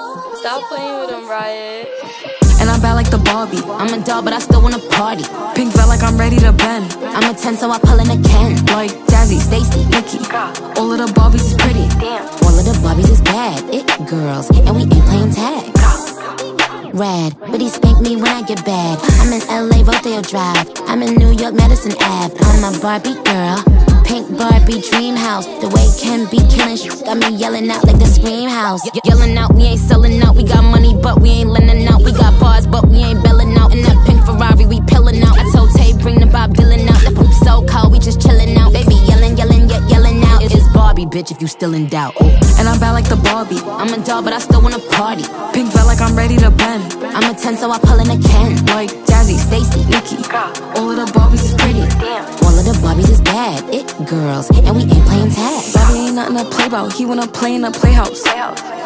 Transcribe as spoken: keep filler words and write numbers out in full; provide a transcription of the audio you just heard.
Stop playing with him, Riot. And I'm bad like the Barbie. I'm a doll, but I still wanna party. Pink felt like I'm ready to bend. I'm a ten, so I pull in a Ken. Like Jazzy, Stacy, Nikki. All of the Barbies is pretty. Damn. All of the Barbies is bad. It girls, and we ain't playing tag. Rad, but he spank me when I get bad. I'm in L A, Rodeo Drive. I'm in New York, Madison Ave. I'm a Barbie girl. Pink Barbie dream house. The way Ken be killing shit got me yelling out like the Scream House. Ye yelling out, we ain't selling out. We got money, but we ain't lending out. We got bars, but we ain't belling out. In that pink Ferrari, we pillin' out. I told Tay, bring the Bob Dylan out. The poop so cold, we just chillin' out. Baby yelling, yelling, yet yelling out. It's Barbie, bitch, if you still in doubt. Ooh. And I'm bad like the Barbie. I'm a doll, but I still wanna party. Pink felt like I'm ready to bend. I'm a ten, so I pull in a Ken. Like Jazzy, Stacy, Nikki. All of the Barbies is pretty. Damn. All of the Barbies is bad. It girls, and we ain't playing tag. Barbie ain't nothing to play about. He wanna play in the playhouse. Playhouse.